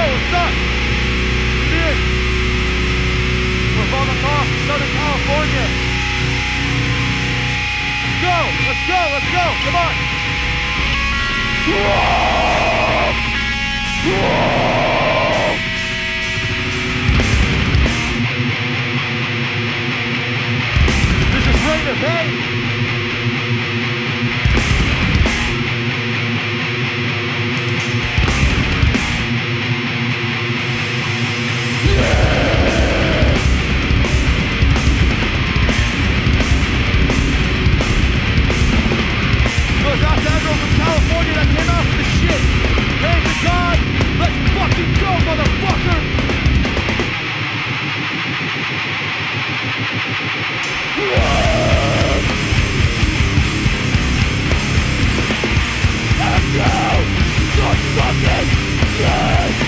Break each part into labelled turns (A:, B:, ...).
A: what's up? Tune in. We're Vamachara, Southern California. Let's go, come on. This is Rain of Hay. Goes out to everyone from California that came out for the shit. Hands to God, let's fucking go, motherfucker! And now, not fucking dead!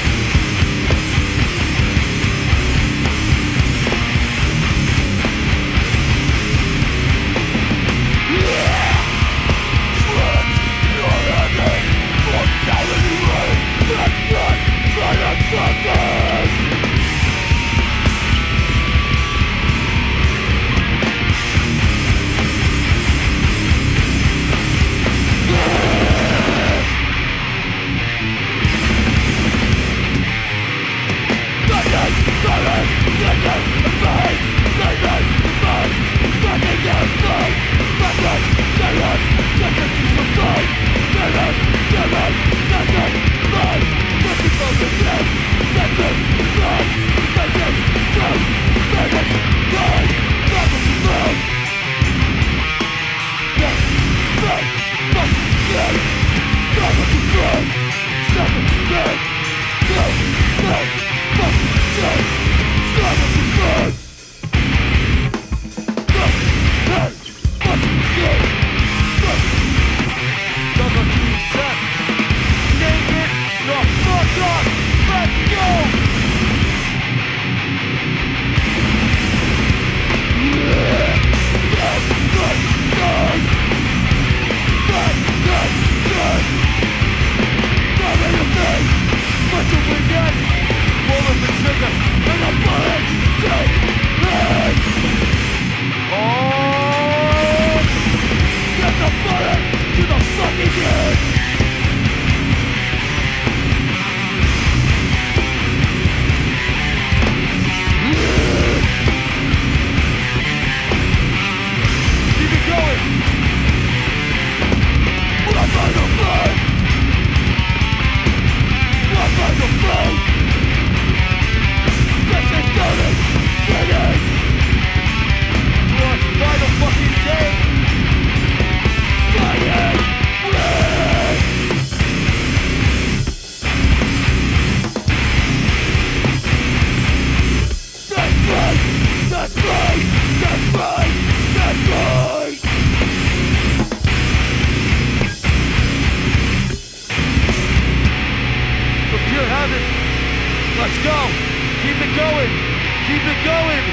A: Let's go. Keep it going. Keep it going.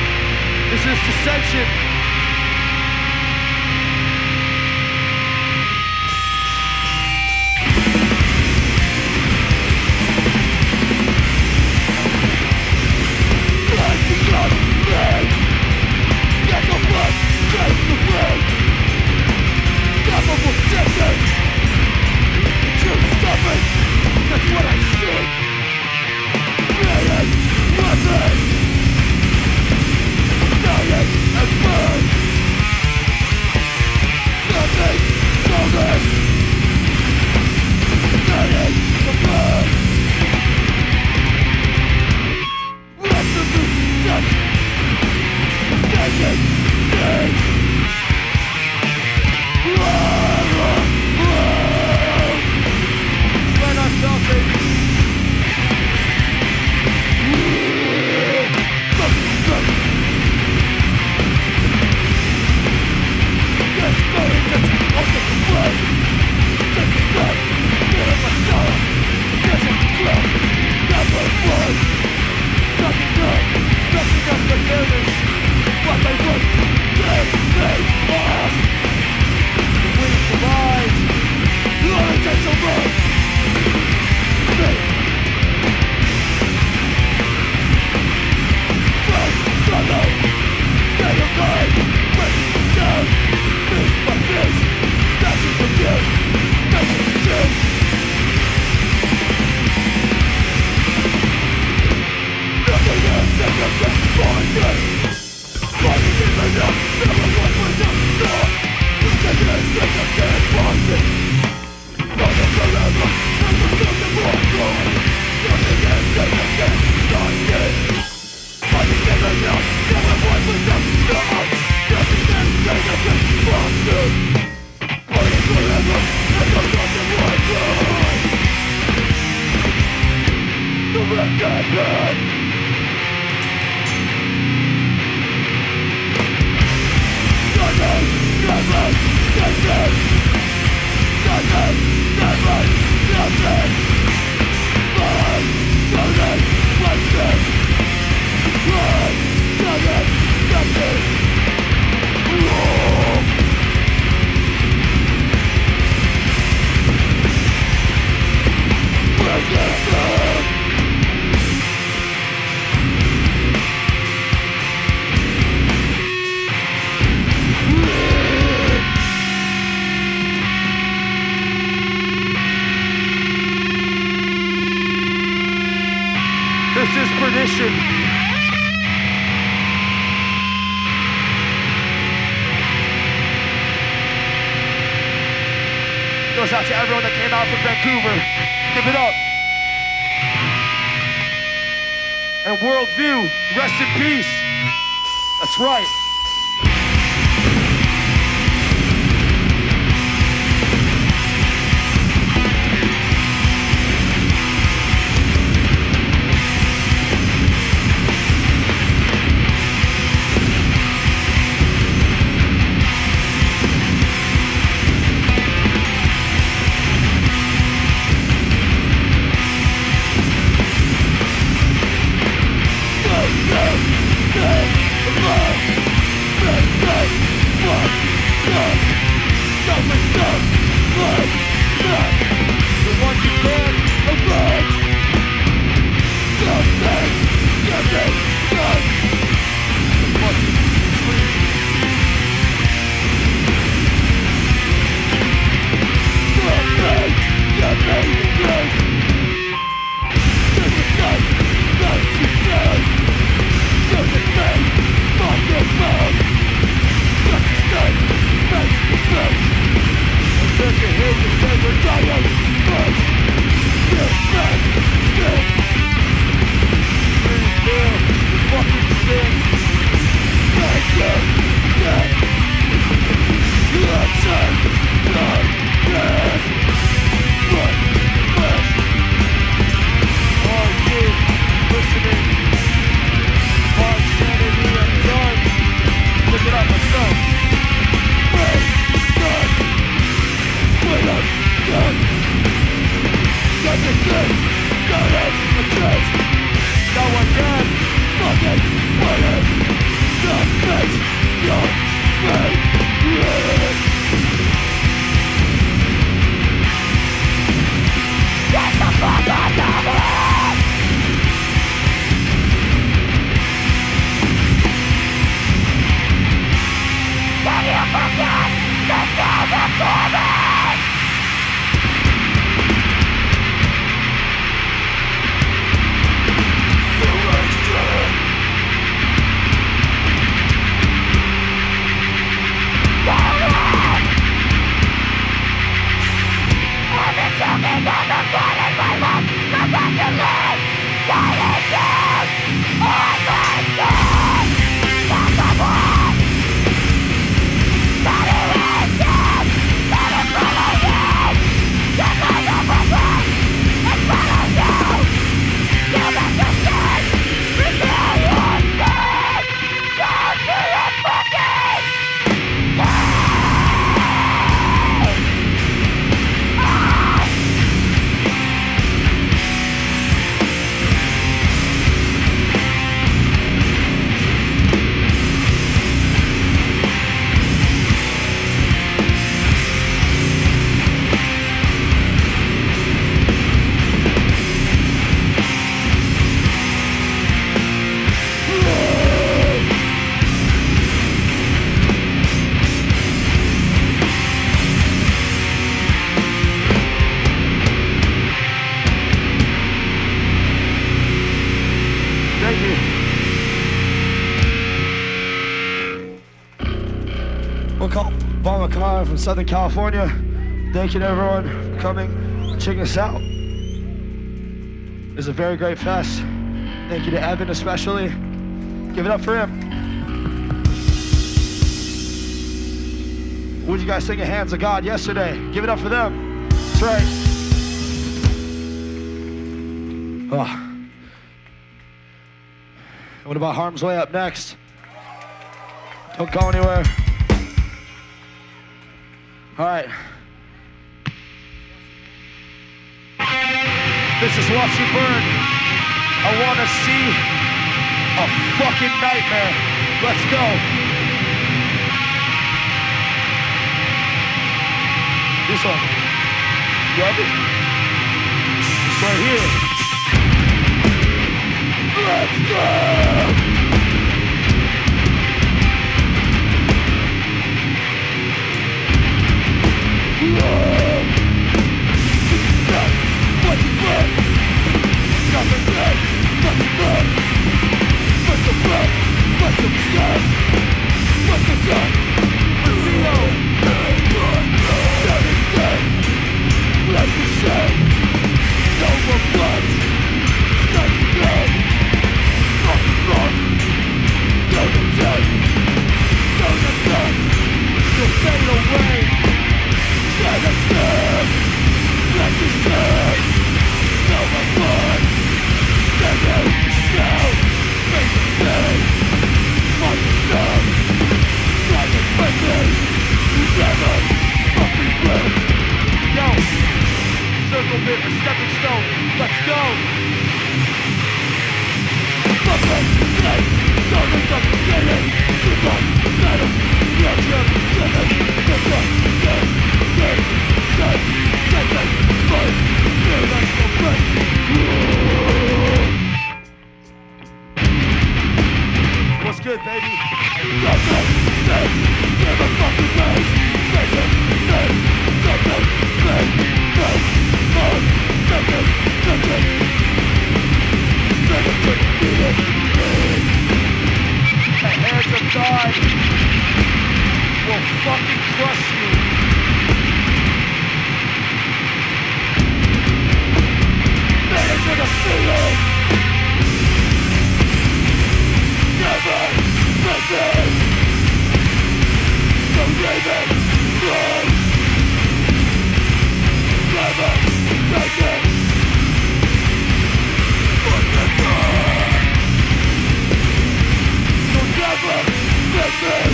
A: This is Dissension. That's what I see. Dying and burning. This is perdition. Goes out to everyone that came out from Vancouver. Give it up. And Worldview, rest in peace. That's right. Vamachara from Southern California. Thank you to everyone for coming, checking us out. It's a very great fest. Thank you to Evan especially. Give it up for him. What did you guys think of Hands of God yesterday? Give it up for them. That's right. Oh, What about Harm's Way up next? Don't go anywhere. All right. This is Watch You Burn. I want to see a fucking nightmare. Let's go. This one. You have it? It's right here. Let's go! What's your blood? Nothing dead. What's your blood? What's your blood? What's your blood? What's your blood? Zero. Seven dead. Like the shame. No more blood. Such blood. Fucking blood. No more dead. No more dead. You'll fade away. Let us live. Let us live. No more blood. Stand out now. Make it pay. On the sun. Like a quickly. Never fucking live. Yo. Circle bit, a stepping stone. Let's go. Fucking play. Service of the city. Goodbye. Metal. Let's go. Let's go. What's good, baby? The hands of God will fucking crush you. To the field. Never forget. The raven flies. Never take it. For the time. You'll never forget.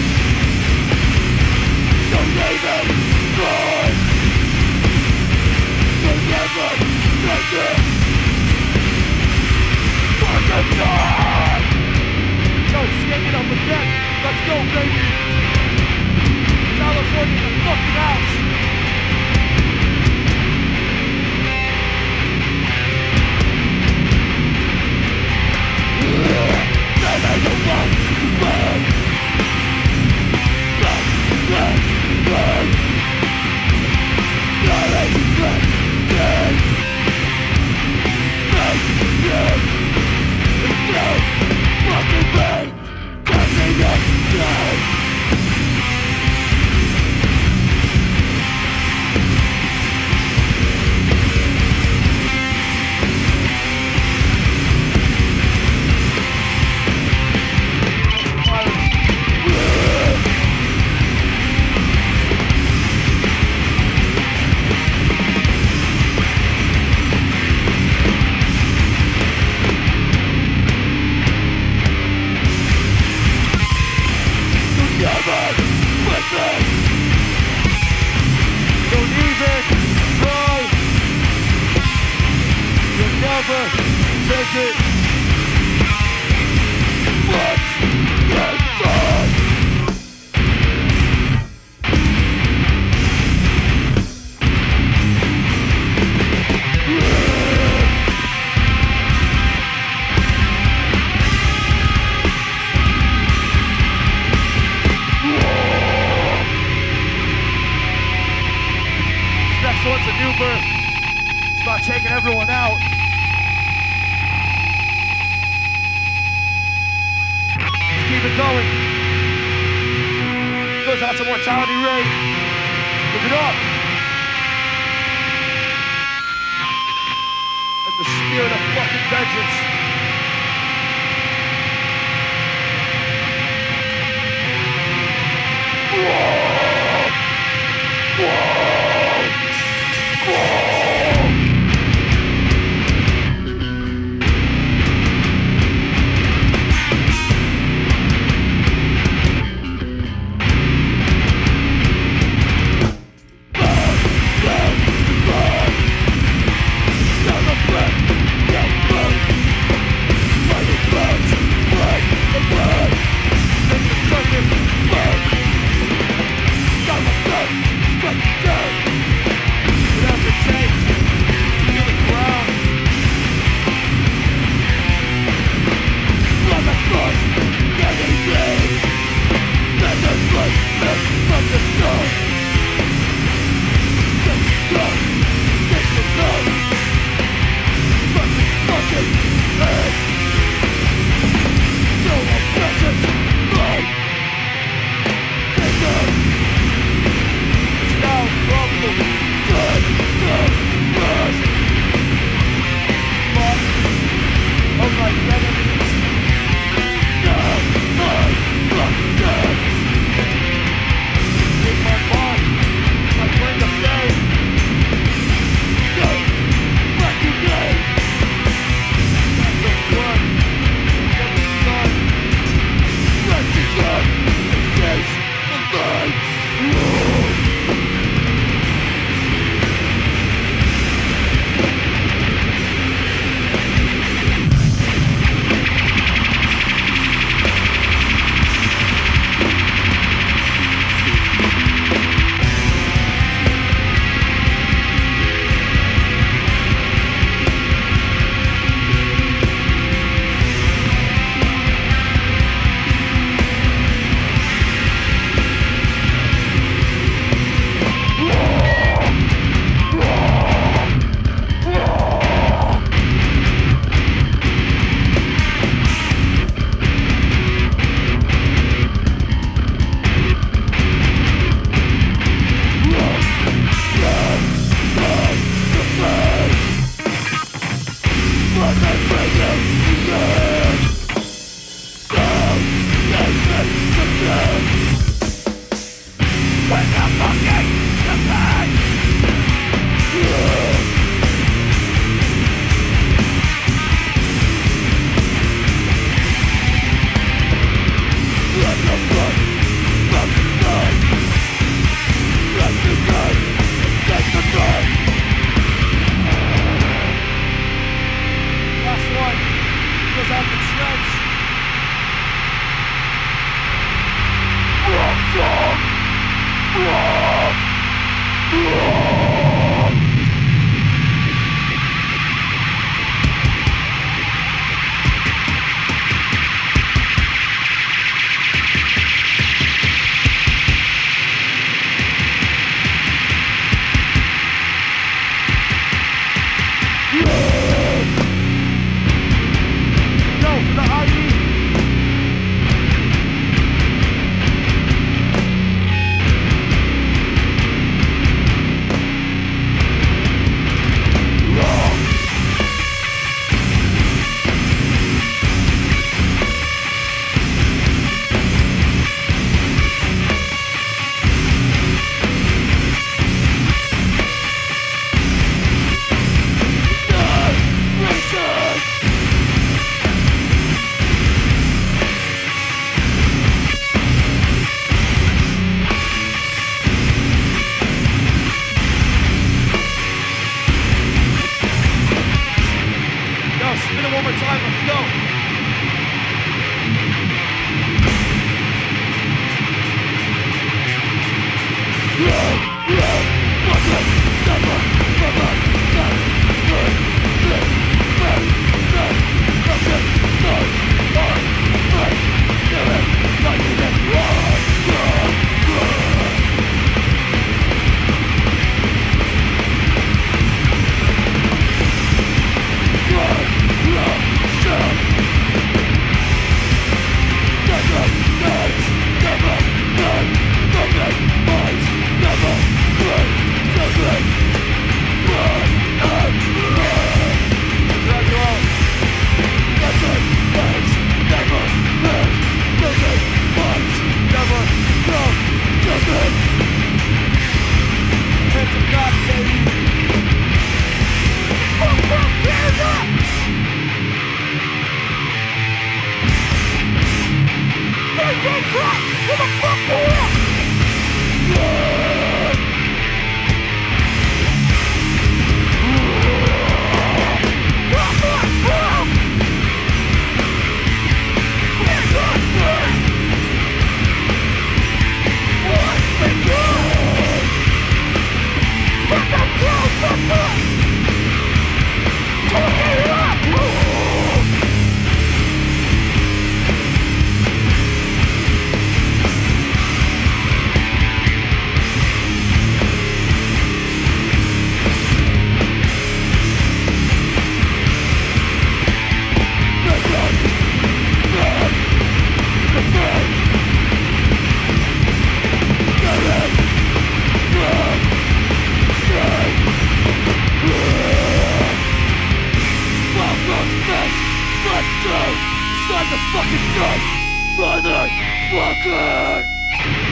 A: The raven flies. You'll never take it. Yo, skating up again. Let's go, baby. California, the fucking house. Taking everyone out. Let's keep it going. Goes out to Mortality Ray. Give it up. And the spirit of fucking vengeance. Whoa. Whoa. Whoa.
B: Sign the fucking strike, motherfucker!